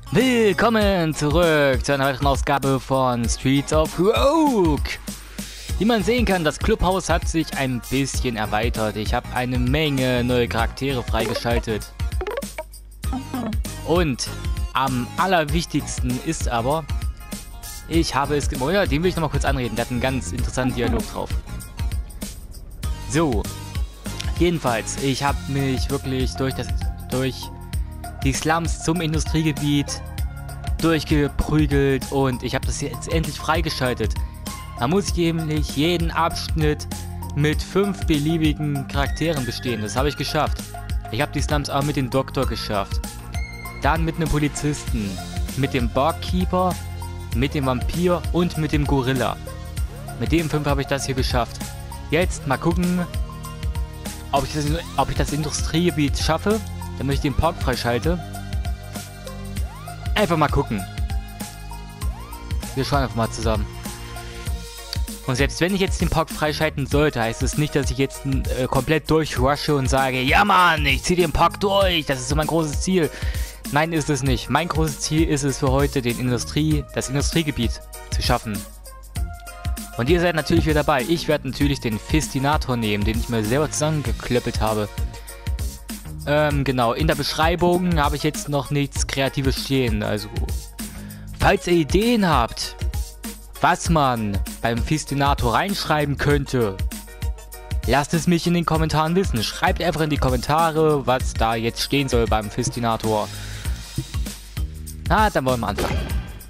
Willkommen zurück zu einer weiteren Ausgabe von Streets of Rogue. Wie man sehen kann, das Clubhaus hat sich ein bisschen erweitert. Ich habe eine Menge neue Charaktere freigeschaltet. Und am allerwichtigsten ist aber, ich habe es... Oh ja, den will ich nochmal kurz anreden. Der hat einen ganz interessanten Dialog drauf. So. Jedenfalls, ich habe mich wirklich durch die Slums zum Industriegebiet durchgeprügelt und ich habe das jetzt endlich freigeschaltet. Da muss ich nämlich jeden Abschnitt mit 5 beliebigen Charakteren bestehen. Das habe ich geschafft. Ich habe die Slums auch mit dem Doktor geschafft. Dann mit einem Polizisten, mit dem Barkeeper, mit dem Vampir und mit dem Gorilla. Mit den 5 habe ich das hier geschafft. Jetzt mal gucken, ob ich das Industriegebiet schaffe, damit ich den Park freischalte. Einfach mal gucken. Wir schauen einfach mal zusammen. Und selbst wenn ich jetzt den Park freischalten sollte, heißt es nicht, dass ich jetzt komplett durchrushe und sage, ja Mann, ich ziehe den Park durch, das ist so mein großes Ziel. Nein, ist es nicht. Mein großes Ziel ist es für heute, das Industriegebiet zu schaffen. Und ihr seid natürlich wieder dabei. Ich werde natürlich den Fistinator nehmen, den ich mir selber zusammengeklöppelt habe. Genau, in der Beschreibung habe ich jetzt noch nichts Kreatives stehen. Also, falls ihr Ideen habt, was man beim Fistinator reinschreiben könnte, lasst es mich in den Kommentaren wissen. Schreibt einfach in die Kommentare, was da jetzt stehen soll beim Fistinator. Na, dann wollen wir anfangen.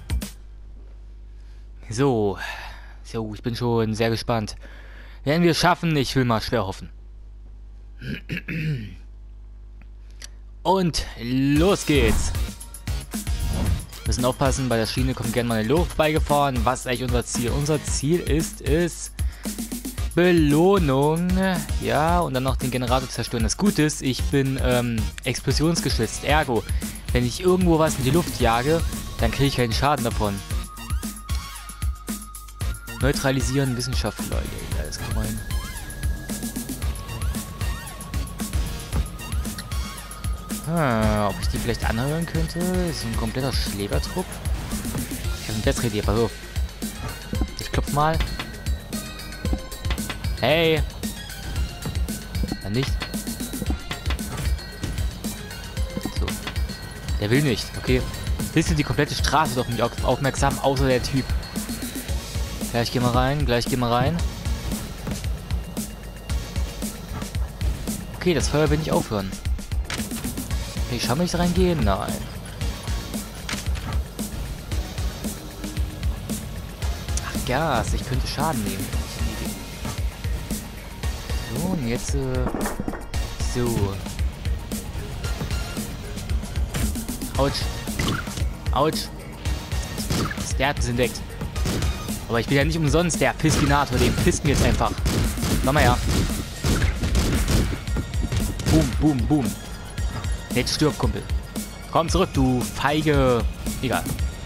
So, ich bin schon sehr gespannt. Werden wir es schaffen? Ich will mal schwer hoffen. Und los geht's. Wir müssen aufpassen, bei der Schiene kommt gerne mal eine Luft beigefahren. Was ist eigentlich unser Ziel? Unser Ziel ist es, Belohnung. Ja, und dann noch den Generator zerstören. Das Gute ist, ich bin explosionsgeschützt. Ergo, wenn ich irgendwo was in die Luft jage, dann kriege ich keinen Schaden davon. Neutralisieren Wissenschaftler. Ja, das kann man. Ob ich die vielleicht anhören könnte? Ist ein kompletter Schlägertrupp. Ich habe eine bessere Idee, pass auf. Ich klopf mal. Hey! Dann nicht. So. Der will nicht, okay. Bist du die komplette Straße doch nicht aufmerksam, außer der Typ. Gleich gehen wir rein, Okay, das Feuer will nicht aufhören. Okay, schau mich reingehen? Nein. Ach, Gas, ich könnte Schaden nehmen. So, und jetzt, so. Autsch. Autsch. Der hat es entdeckt. Aber ich bin ja nicht umsonst der Fistinator, den pisten wir jetzt einfach. Komm mal her. Boom, boom, boom. Jetzt stirb, Kumpel. Komm zurück, du feige... Egal.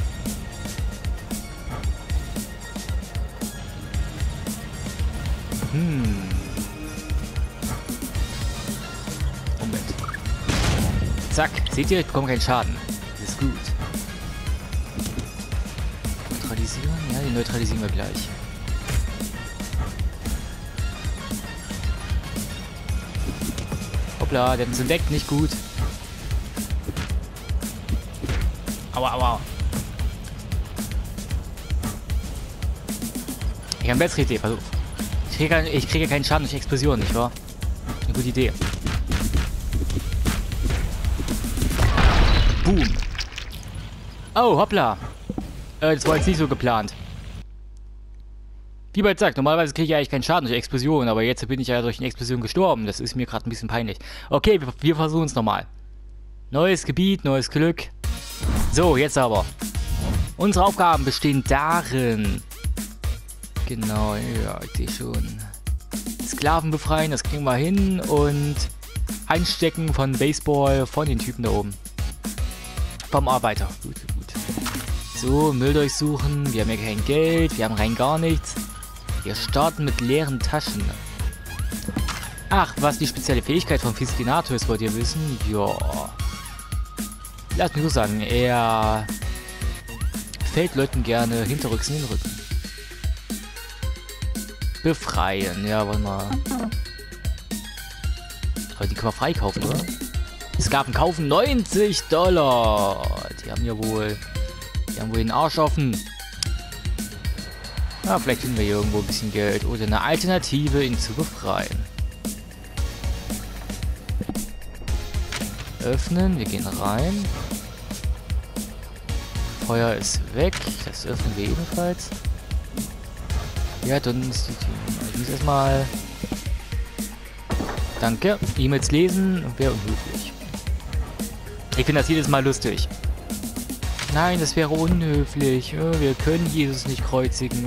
Moment. Zack. Seht ihr, ich bekomme keinen Schaden. Das ist gut. Neutralisieren? Ja, die neutralisieren wir gleich. Hoppla, der hat uns entdeckt. Nicht gut. Aua, aua. Ich habe eine bessere Idee, pass auf. Ich kriege keinen Schaden durch Explosion, nicht wahr? Eine gute Idee. Boom. Oh, hoppla. Das war jetzt nicht so geplant. Wie bereits gesagt, normalerweise kriege ich eigentlich keinen Schaden durch Explosion, aber jetzt bin ich ja durch eine Explosion gestorben. Das ist mir gerade ein bisschen peinlich. Okay, wir versuchen es nochmal. Neues Gebiet, neues Glück. So, jetzt aber. Unsere Aufgaben bestehen darin. Genau, ja, ich sehe schon. Sklaven befreien, das kriegen wir hin. Und Einstecken von Baseball von den Typen da oben. Vom Arbeiter. Gut, gut. So, Müll durchsuchen. Wir haben ja kein Geld, wir haben rein gar nichts. Wir starten mit leeren Taschen. Ach, was die spezielle Fähigkeit vom Fistinator ist, wollt ihr wissen? Ja. lass mich so sagen, er fällt Leuten gerne hinterrücks in den Rücken. Befreien, ja, warte mal. Aber die können wir freikaufen, oder? Sklaven kaufen $90. Die haben ja wohl den Arsch offen. Ja, vielleicht finden wir hier irgendwo ein bisschen Geld oder eine Alternative, ihn zu befreien. Öffnen, wir gehen rein. Feuer ist weg, das öffnen wir ebenfalls. Ja, dann ist die Tür. Ich muss erstmal... Danke. E-Mails lesen wäre unhöflich. Ich finde das jedes Mal lustig. Nein, das wäre unhöflich. Wir können Jesus nicht kreuzigen.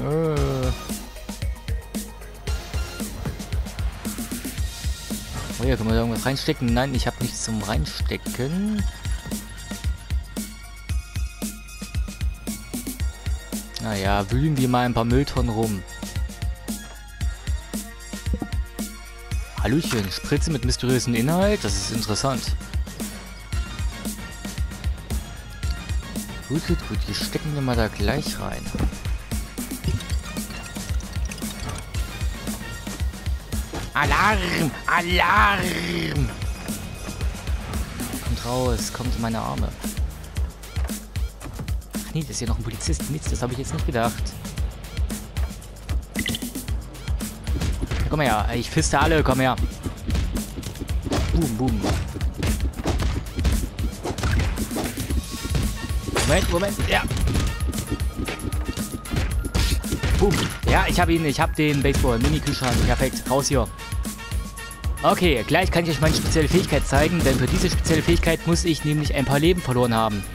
Oh ja, können wir da irgendwas reinstecken? Nein, ich habe nichts zum Reinstecken. Naja, wühlen wir mal ein paar Mülltonnen rum. Hallöchen, Spritze mit mysteriösem Inhalt? Das ist interessant. Gut, die stecken wir mal da gleich rein. Alarm! Alarm! Kommt raus, kommt in meine Arme. Ach nee, das ist ja noch ein Polizist. Mist, das habe ich jetzt nicht gedacht. Komm her, ich fiste alle, komm her. Boom, boom. Moment, ja. Boom. Ja, ich habe ihn, ich habe den Baseball, Mini-Kühlschrank. Perfekt, raus hier. Okay, gleich kann ich euch meine spezielle Fähigkeit zeigen, denn für diese spezielle Fähigkeit muss ich nämlich ein paar Leben verloren haben.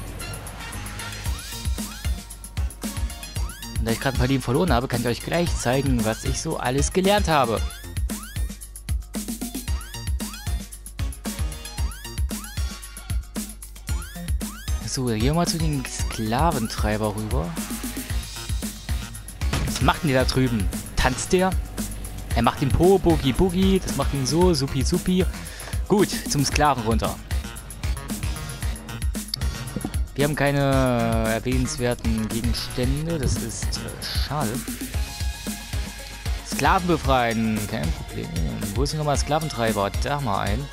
Und da ich gerade ein paar Leben verloren habe, kann ich euch gleich zeigen, was ich so alles gelernt habe. So, gehen wir mal zu den Sklaventreiber rüber. Was macht denn der da drüben? Tanzt der? Er macht den Po, Boogie Boogie. Das macht ihn so, supi supi. Gut, zum Sklaven runter. Wir haben keine erwähnenswerten Gegenstände. Das ist schade. Sklaven befreien. Kein Problem. Wo ist denn nochmal Sklaventreiber? Da mal ein.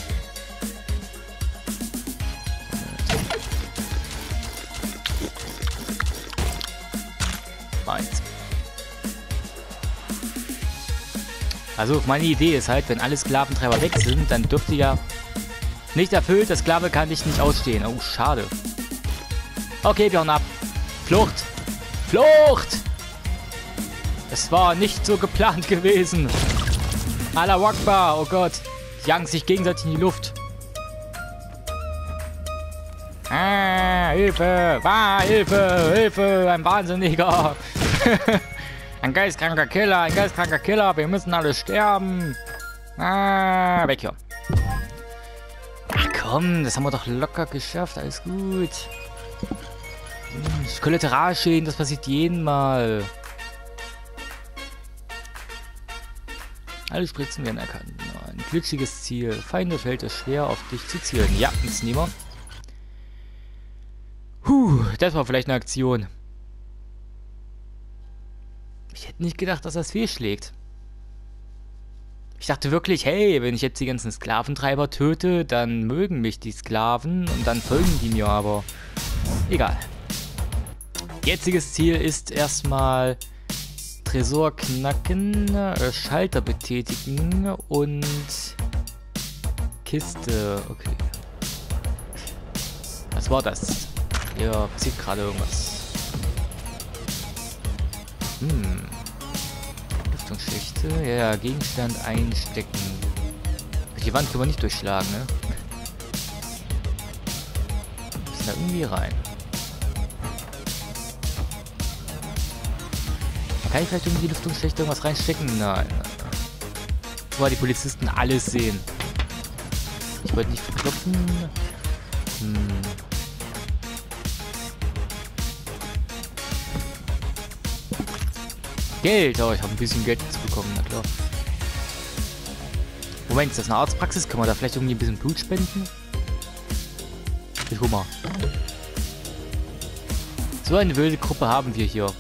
Also meine Idee ist halt, wenn alle Sklaventreiber weg sind, dann dürfte ja nicht erfüllt, der Sklave kann dich nicht ausstehen. Oh, schade. Okay, wir hauen ab. Flucht! Flucht! Es war nicht so geplant gewesen. Allah Akbar, oh Gott. Die jagen sich gegenseitig in die Luft. Ah, Hilfe! Hilfe! Hilfe! Ein Wahnsinniger! Ein geistkranker Killer, wir müssen alle sterben. Ah, weg hier. Ach komm, das haben wir doch locker geschafft, alles gut. Kollateralschäden, das passiert jeden Mal. Alle Spritzen werden erkannt. Ein glitschiges Ziel. Feinde fällt es schwer, auf dich zu zielen. Ja, das nehmen wir. Das war vielleicht eine Aktion. Ich hätte nicht gedacht, dass das fehlschlägt. Ich dachte wirklich, hey, wenn ich jetzt die ganzen Sklaventreiber töte, dann mögen mich die Sklaven und dann folgen die mir, aber egal. Jetziges Ziel ist erstmal Tresor knacken, Schalter betätigen und Kiste. Okay. Was war das? Hier passiert gerade irgendwas. Lüftungsschächte. Ja, Gegenstand einstecken. Die Wand können wir nicht durchschlagen, ne? Müssen da irgendwie rein. Kann ich vielleicht irgendwie die Lüftungsschächte irgendwas reinstecken? Nein. So, weil die Polizisten alles sehen. Ich wollte nicht verklopfen. Geld! Oh, ich habe ein bisschen Geld dazu bekommen, na klar. Moment, ist das eine Arztpraxis? Können wir da vielleicht irgendwie ein bisschen Blut spenden? Ich Hummer. So eine wilde Gruppe haben wir hier.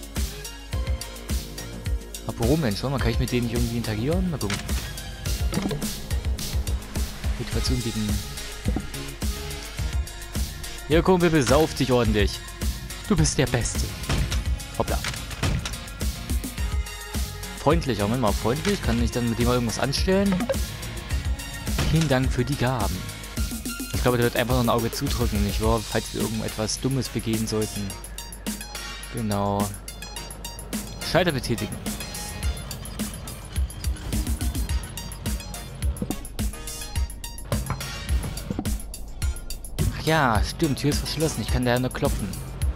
Aber warum denn schon? Kann ich mit denen nicht irgendwie interagieren? Mal gucken. Motivation gegen... Hier, Kumpel, besauf dich ordentlich. Du bist der Beste. Hoppla. Freundlicher, Moment mal, freundlich. Kann ich dann mit dem mal irgendwas anstellen? Vielen Dank für die Gaben. Ich glaube, der wird einfach noch ein Auge zudrücken, nicht wahr? Falls wir irgendetwas Dummes begehen sollten. Genau. Schalter betätigen. Ach ja, stimmt, Tür ist verschlossen. Ich kann da nur klopfen.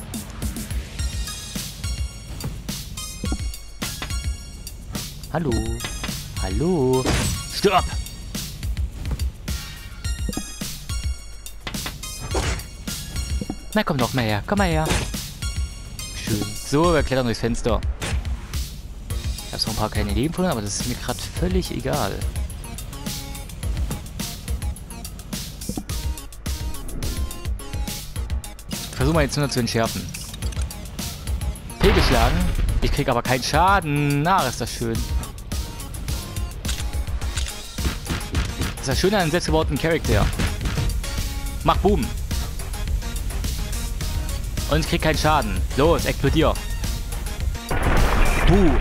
Hallo? Hallo? Stopp! Na komm doch mal her, komm mal her. Schön. So, wir klettern durchs Fenster. Ich habe so ein paar kleine Leben von, aber das ist mir gerade völlig egal. Ich versuche mal jetzt nur zu entschärfen. Fehlgeschlagen. Ich krieg aber keinen Schaden. Na, ist das schön. Das ist das Schöne an einem selbstgebauten Charakter. Mach Boom. Und ich krieg keinen Schaden. Los, explodier. Boom.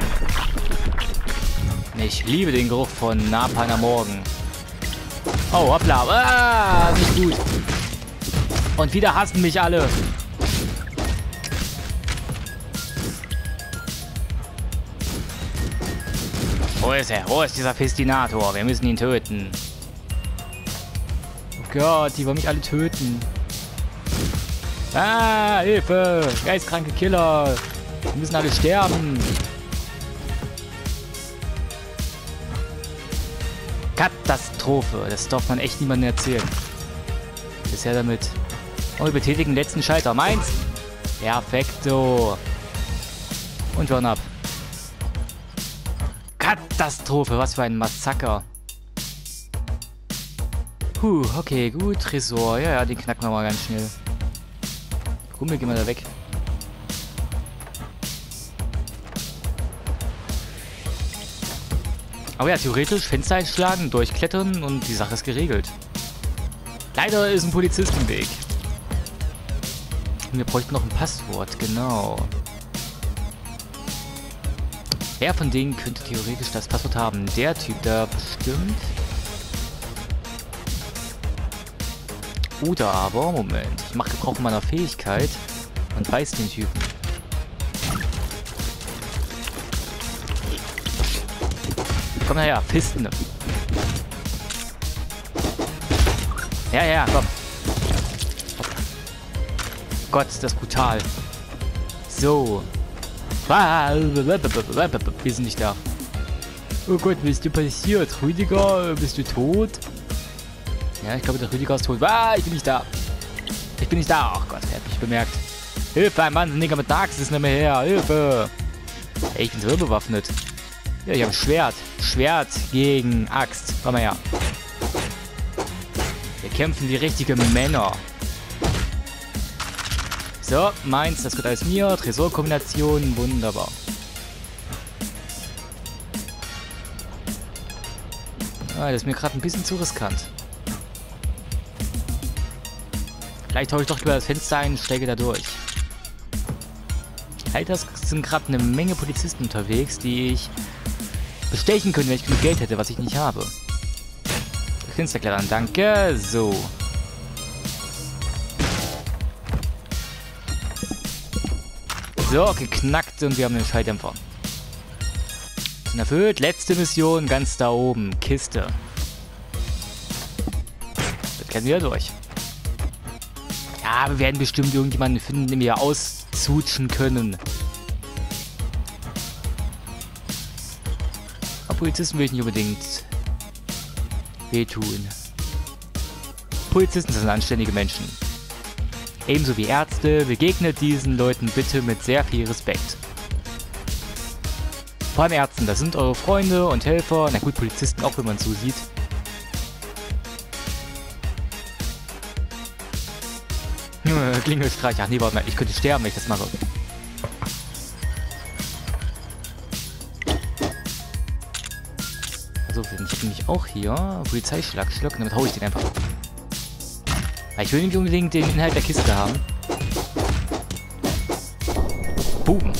Ich liebe den Geruch von Napalm am Morgen. Oh, hoppla. Ah, nicht gut. Und wieder hassen mich alle. Wo ist er? Wo ist dieser Festinator? Wir müssen ihn töten. Oh Gott, die wollen mich alle töten. Ah, Hilfe! Geistkranke Killer! Wir müssen alle sterben! Katastrophe! Das darf man echt niemandem erzählen. Bisher damit. Oh, wir betätigen den letzten Schalter. Meins! Perfekto! Und John ab. Katastrophe! Was für ein Massaker! Puh, okay, gut. Tresor. Ja, ja, den knacken wir mal ganz schnell. Kumpel, geh mal da weg. Aber ja, theoretisch Fenster einschlagen, durchklettern und die Sache ist geregelt. Leider ist ein Polizist im Weg. Und wir bräuchten noch ein Passwort, genau. Wer von denen könnte theoretisch das Passwort haben? Der Typ da bestimmt. Oder aber, Moment, ich mache Gebrauch meiner Fähigkeit und beiß den Typen. Komm her, Pisten. Ja, ja, komm. Gott, ist das brutal. So. Wir sind nicht da. Oh Gott, was ist dir passiert? Rüdiger, bist du tot? Ja, ich glaube, der Rüdiger ist tot. Ah, ich bin nicht da. Ich bin nicht da. Ach Gott, er hat mich bemerkt. Hilfe, ein Wahnsinniger mit einer Axt ist nicht mehr her. Hilfe. Ey, ich bin so bewaffnet. Ja, ich habe ein Schwert. Schwert gegen Axt. Komm mal her. Wir kämpfen wie richtige Männer. So, meins, das wird alles mir. Tresorkombination, wunderbar. Ah, das ist mir gerade ein bisschen zu riskant. Vielleicht haue ich doch über das Fenster ein und steige da durch. Halt, das sind gerade eine Menge Polizisten unterwegs, die ich bestechen könnte, wenn ich genug Geld hätte, was ich nicht habe. Das Fenster klettern, danke. So. So, geknackt und wir haben den Schalldämpfer. Sind erfüllt. Letzte Mission, ganz da oben. Kiste. Das kennen wir durch. Ja, wir werden bestimmt irgendjemanden finden, den wir auszutschen können. Aber Polizisten will ich nicht unbedingt wehtun. Polizisten sind anständige Menschen. Ebenso wie Ärzte, begegnet diesen Leuten bitte mit sehr viel Respekt. Vor allem Ärzten, das sind eure Freunde und Helfer. Na gut, Polizisten auch, wenn man es so sieht. Klingelstreich. Ach nee, warte mal. Ich könnte sterben, wenn ich das mache. Also, ich habe nämlich auch hier Polizeischlagstock. Damit hau ich den einfach. Ich will nicht unbedingt den Inhalt der Kiste haben. Boom.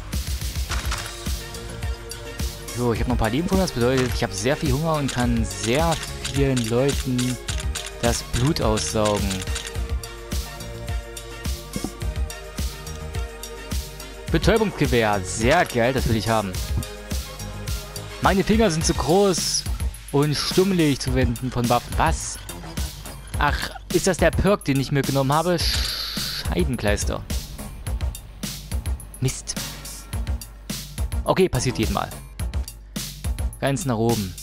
So, ich habe noch ein paar Leben von. Das bedeutet, ich habe sehr viel Hunger und kann sehr vielen Leuten das Blut aussaugen. Betäubungsgewehr. Sehr geil, das will ich haben. Meine Finger sind zu groß und stummelig zu wenden von Waffen. Was? Ach, ist das der Perk, den ich mir genommen habe? Scheibenkleister. Mist. Okay, passiert jeden Mal. Ganz nach oben.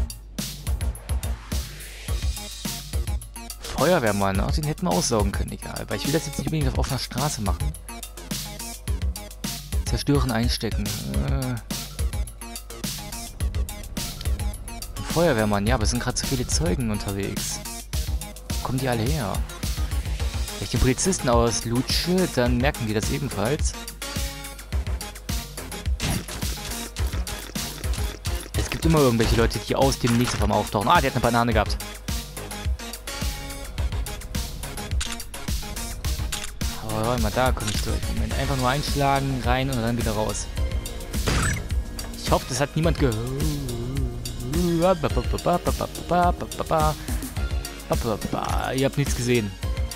Feuerwehrmann, oh, den hätten wir aussaugen können, egal. Weil ich will das jetzt nicht unbedingt auf offener Straße machen. Zerstören, einstecken. Feuerwehrmann, ja, aber es sind gerade so viele Zeugen unterwegs. Wo kommen die alle her? Wenn ich den Polizisten auslutsche, dann merken die das ebenfalls. Es gibt immer irgendwelche Leute, die aus dem Nichts auf einmal auftauchen. Ah, der hat eine Banane gehabt. Aber warte mal, da komme ich durch. Moment, einfach nur einschlagen, rein und dann wieder raus. Ich hoffe, das hat niemand gehört. Ihr habt nichts gesehen.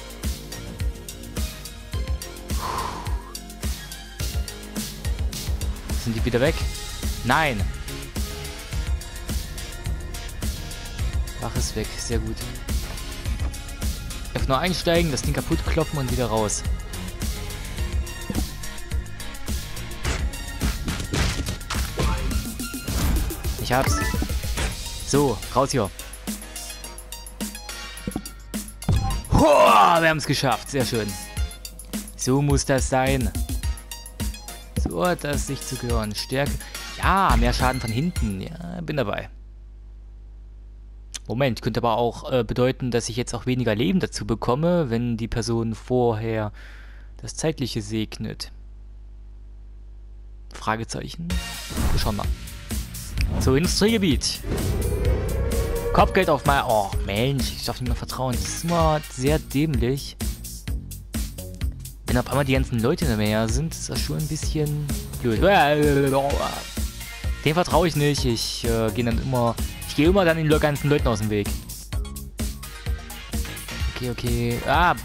Sind die wieder weg? Nein. Wach ist weg. Sehr gut. Einfach nur einsteigen, das Ding kaputt kloppen und wieder raus. Ich hab's. So, raus hier. Hoa, wir haben es geschafft. Sehr schön. So muss das sein. So hat das sich zu gehören. Stärke. Ja, mehr Schaden von hinten. Ja, bin dabei. Moment, könnte aber auch bedeuten, dass ich jetzt auch weniger Leben dazu bekomme, wenn die Person vorher das Zeitliche segnet. Fragezeichen. Wir schauen mal. So, Industriegebiet. Kopfgeld auf mein... Oh, Mensch, ich darf nicht mehr vertrauen. Das ist immer sehr dämlich. Wenn auf einmal die ganzen Leute in der Nähe sind, ist das schon ein bisschen blöd. Dem vertraue ich nicht. Ich gehe dann immer... Ich gehe immer dann den ganzen Leuten aus dem Weg. Okay, okay. Ah!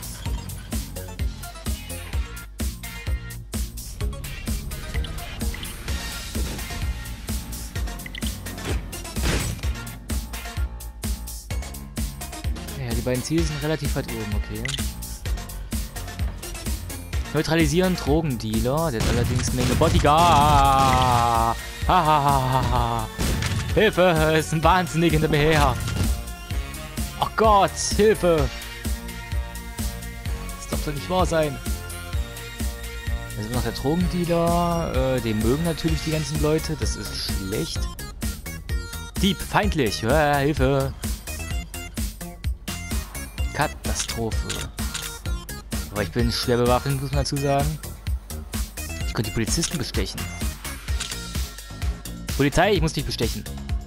Ja, die beiden Ziele sind relativ weit oben, okay. Neutralisieren Drogendealer. Der hat allerdings eine Menge Bodyguard. Hahaha. Hilfe, es ist ein Wahnsinniger hinter mir her. Oh Gott, Hilfe. Das darf doch nicht wahr sein. Da ist noch der Drogendealer. Den mögen natürlich die ganzen Leute. Das ist schlecht. Dieb, feindlich. Hilfe. Katastrophe. Aber ich bin schwer bewaffnet, muss man dazu sagen. Ich könnte die Polizisten bestechen. Polizei, ich muss dich bestechen.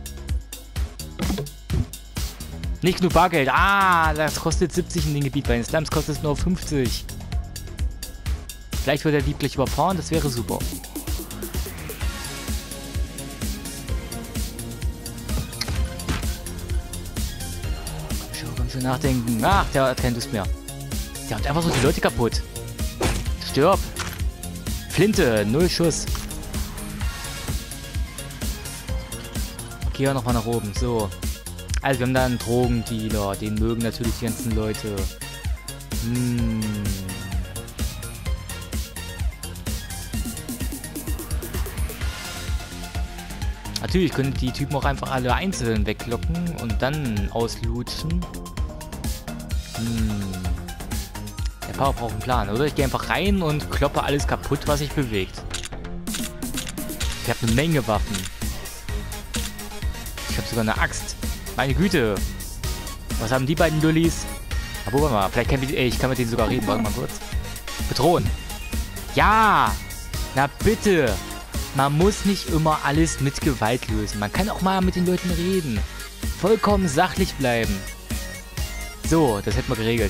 Nicht genug Bargeld. Ah, das kostet 70 in dem Gebiet. Bei den Slums kostet es nur 50. Vielleicht wird der Dieb gleich überfahren, das wäre super. Komm schon nachdenken. Ach, der hat keine Lust mehr. Der hat einfach so die Leute kaputt. Stirb. Flinte, 0 Schuss. Okay, nochmal nach oben. So. Also wir haben da einen Drogendealer. Den mögen natürlich die ganzen Leute. Natürlich können die Typen auch einfach alle einzeln weglocken und dann auslutschen. Der Power braucht einen Plan, oder? Ich gehe einfach rein und kloppe alles kaputt, was sich bewegt. Ich habe eine Menge Waffen. Ich habe sogar eine Axt. Meine Güte. Was haben die beiden Lullis? Aber warte mal, vielleicht kann ich kann mit denen sogar reden. Warte mal kurz. Bedrohen. Ja! Na bitte! Man muss nicht immer alles mit Gewalt lösen. Man kann auch mal mit den Leuten reden. Vollkommen sachlich bleiben. So, das hätten wir geregelt.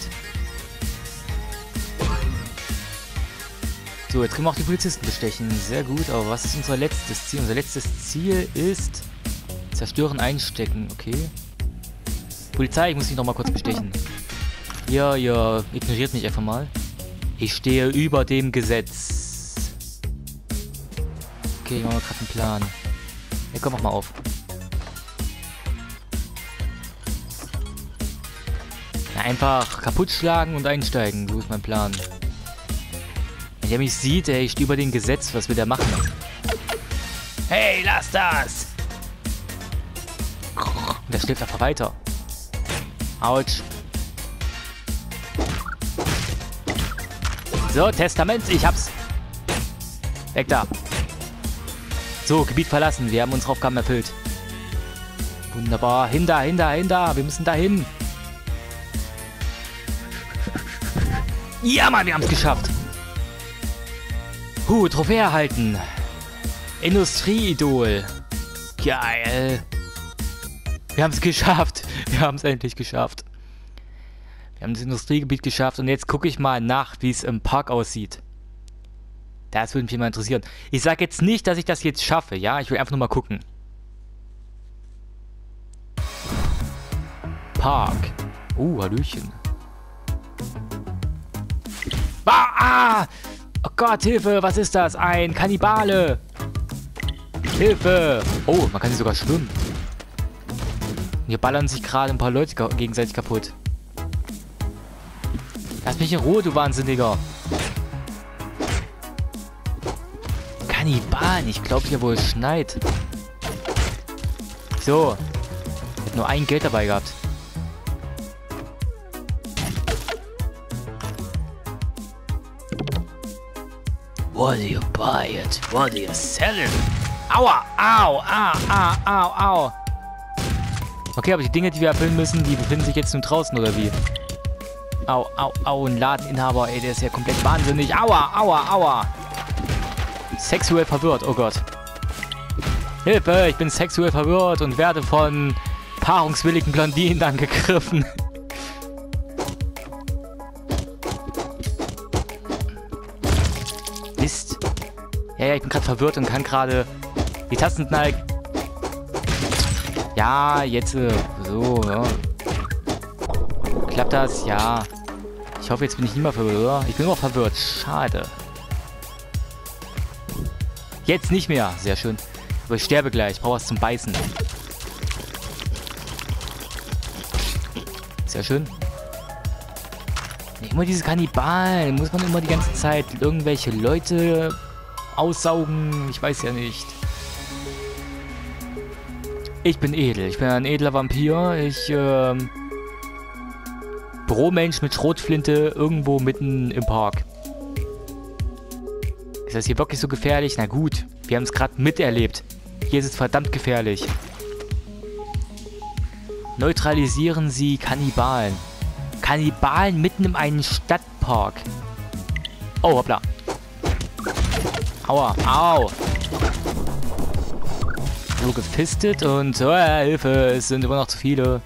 So, jetzt können wir auch die Polizisten bestechen. Sehr gut, aber was ist unser letztes Ziel? Unser letztes Ziel ist... Zerstören, einstecken, okay. Polizei, ich muss dich nochmal kurz bestechen. Ja, ignoriert mich einfach mal. Ich stehe über dem Gesetz. Okay, ich mache gerade einen Plan. Ja, komm, mach mal auf. Na, einfach kaputt schlagen und einsteigen, so ist mein Plan. Wenn der mich sieht, ey, ich stehe über dem Gesetz, was will der machen? Hey, lass das! Der schläft einfach weiter. Autsch. So, Testament, ich hab's. Weg da. So, Gebiet verlassen. Wir haben unsere Aufgaben erfüllt. Wunderbar. Hinter. Wir müssen dahin. Ja, Mann, wir haben es geschafft. Trophäe erhalten. Industrieidol. Geil. Wir haben es geschafft. Wir haben es endlich geschafft. Wir haben das Industriegebiet geschafft. Und jetzt gucke ich mal nach, wie es im Park aussieht. Das würde mich mal interessieren. Ich sage jetzt nicht, dass ich das jetzt schaffe. Ja, ich will einfach nur mal gucken. Park. Hallöchen. Oh Gott, Hilfe, was ist das? Ein Kannibale. Hilfe. Oh, man kann sie sogar schwimmen. Hier ballern sich gerade ein paar Leute gegenseitig kaputt. Lass mich in Ruhe, du Wahnsinniger. Kannibalen, ich glaube ja wohl, es schneit. So. Ich hab nur ein Geld dabei gehabt. What do you buy it? What do you sell it? Aua! Au! Okay, aber die Dinge, die wir erfüllen müssen, die befinden sich jetzt nun draußen, oder wie? Au, ein Ladeninhaber, ey, der ist ja komplett wahnsinnig. Aua! Sexuell verwirrt, oh Gott. Hilfe, ich bin sexuell verwirrt und werde von paarungswilligen Blondinen angegriffen. Mist. Ja, ich bin gerade verwirrt und kann gerade die Tasten knallen. Ja, jetzt so, ja. Klappt das? Ja. Ich hoffe, jetzt bin ich nicht mehr verwirrt, oder? Ich bin immer verwirrt. Schade. Jetzt nicht mehr. Sehr schön. Aber ich sterbe gleich. Ich brauche was zum Beißen. Sehr schön. Nicht immer diese Kannibalen. Muss man immer die ganze Zeit irgendwelche Leute aussaugen? Ich weiß ja nicht. Ich bin edel. Ich bin ein edler Vampir. Ich, Büromensch mit Schrotflinte irgendwo mitten im Park. Ist das hier wirklich so gefährlich? Na gut, wir haben es gerade miterlebt. Hier ist es verdammt gefährlich. Neutralisieren Sie Kannibalen. Kannibalen mitten in einem Stadtpark. Oh, hoppla. Aua, au. So gefistet und Hilfe, es sind immer noch zu viele.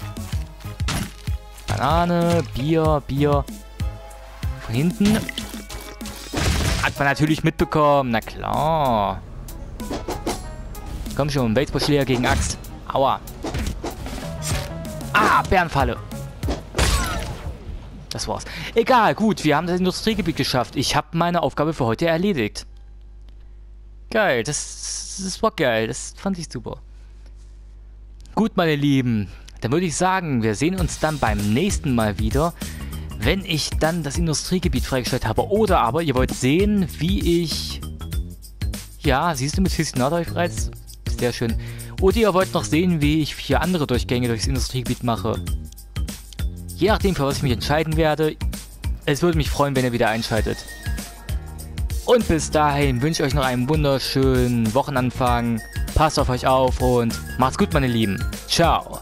Banane, Bier. Von hinten. Hat man natürlich mitbekommen, na klar. Komm schon, Baseballschläger gegen Axt. Aua. Bärenfalle. Das war's. Egal, gut, wir haben das Industriegebiet geschafft. Ich habe meine Aufgabe für heute erledigt. Geil, das war geil. Das fand ich super. Gut, meine Lieben. Dann würde ich sagen, wir sehen uns dann beim nächsten Mal wieder, wenn ich dann das Industriegebiet freigestellt habe. Oder aber ihr wollt sehen, wie ich... Ja, siehst du, mit Fissionator habe ich bereits... Sehr schön. Oder ihr wollt noch sehen, wie ich 4 andere Durchgänge durchs Industriegebiet mache. Je nachdem, für was ich mich entscheiden werde. Es würde mich freuen, wenn ihr wieder einschaltet. Und bis dahin wünsche ich euch noch einen wunderschönen Wochenanfang. Passt auf euch auf und macht's gut, meine Lieben. Ciao.